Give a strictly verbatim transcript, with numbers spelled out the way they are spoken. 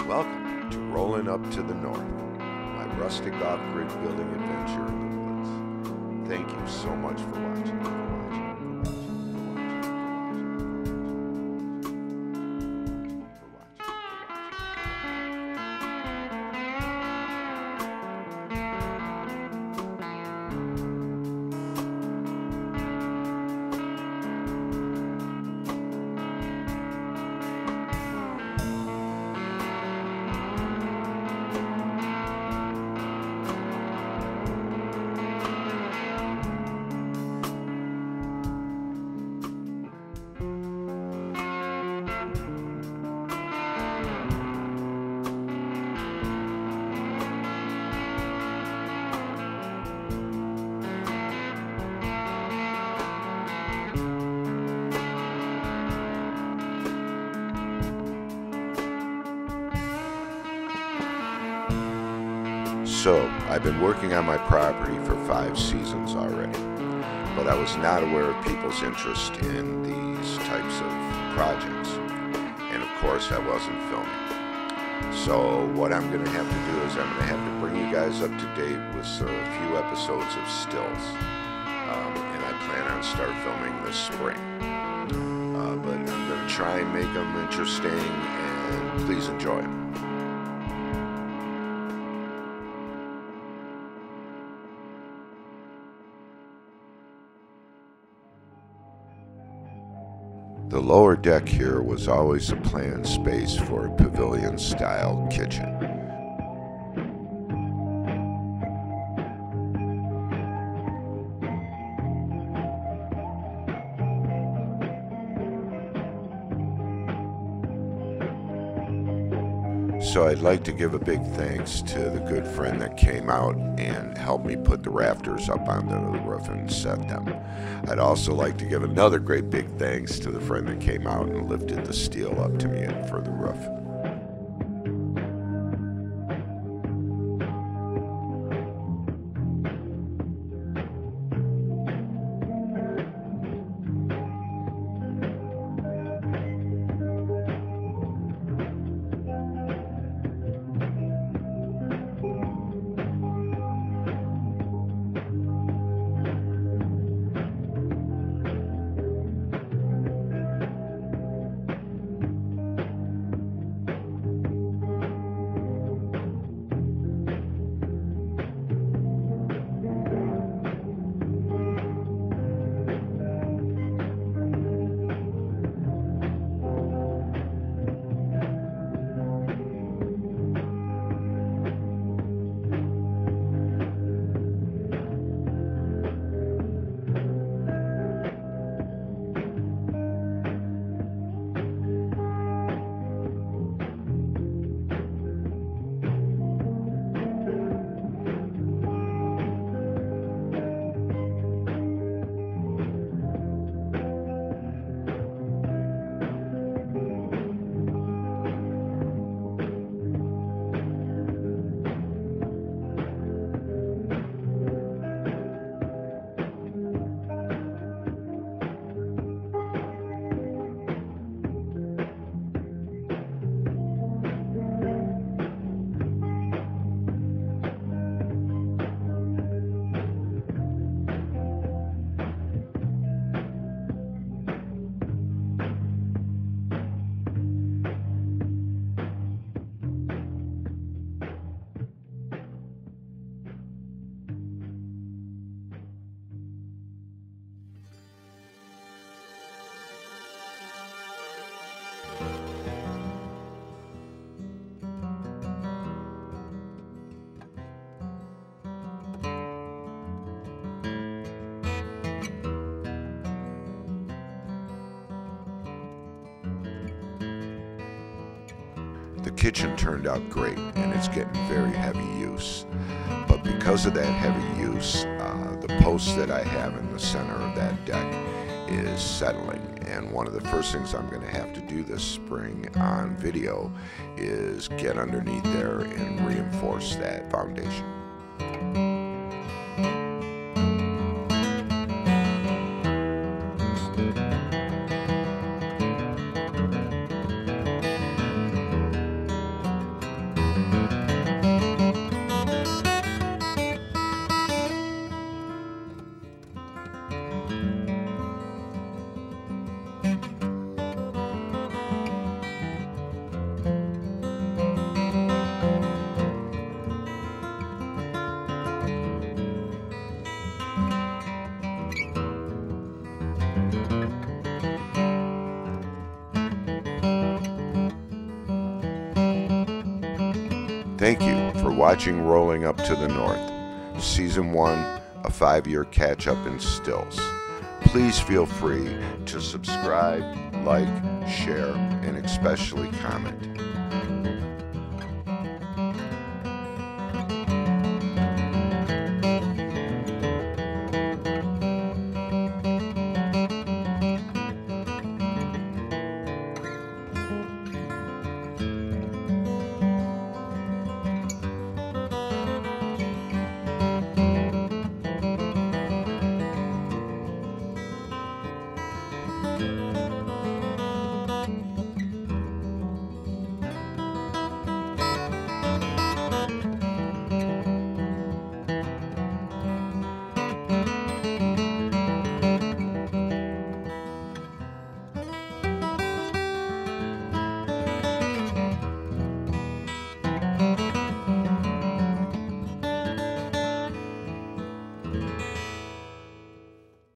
Welcome to Rolling Up to the North, my rustic off-grid building adventure in the woods. Thank you so much for watching. For watching, for watching, for watching, for watching, for watching, So, I've been working on my property for five seasons already, but I was not aware of people's interest in these types of projects, and of course I wasn't filming. So what I'm going to have to do is I'm going to have to bring you guys up to date with a few episodes of stills, um, and I plan on start filming this spring. Uh, but I'm going to try and make them interesting, and please enjoy them. The lower deck here was always a planned space for a pavilion-style kitchen. So I'd like to give a big thanks to the good friend that came out and helped me put the rafters up onto the roof and set them. I'd also like to give another great big thanks to the friend that came out and lifted the steel up to me for the roof. The kitchen turned out great, and it's getting very heavy use. But because of that heavy use, uh, the post that I have in the center of that deck is settling. And one of the first things I'm going to have to do this spring on video is get underneath there and reinforce that foundation. Thank you for watching Rolling Up to the North, Season one, a five-year catch-up in stills. Please feel free to subscribe, like, share, and especially comment.